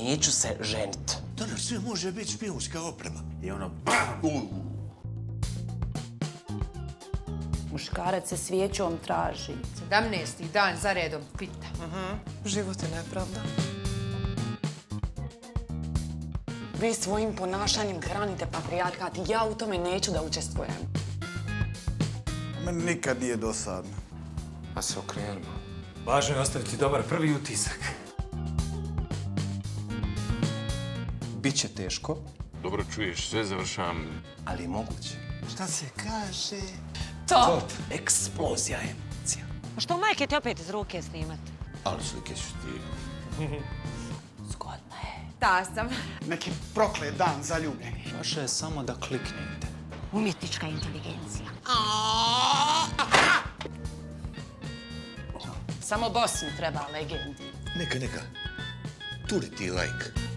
neću se ženit. Danas sve može biti špijunska oprema. I ono... Muškarac se svijećom traži. 17. dan za redom pita. Život je nepravda. Vi svojim ponašanjem hranite patrijarhat i ja u tome neću da učestvujem. Meni nikad nije dosadno. Pa se okrenimo. Važno je ostaviti dobar prvi utisak. Biće teško, Dobro čuješ, sve završavam. ali moguće. Šta se kaže? Top! Eksplozija emocija. A što majke te opet iz ruke snimat? Ali slike ću ti... Zgodna je. Ta sam. Neki proklet dan zaljubljeni. Vaše je samo da kliknete. Umjetnička inteligencija. Samo Bosni treba legendi. Neka. Turi ti like.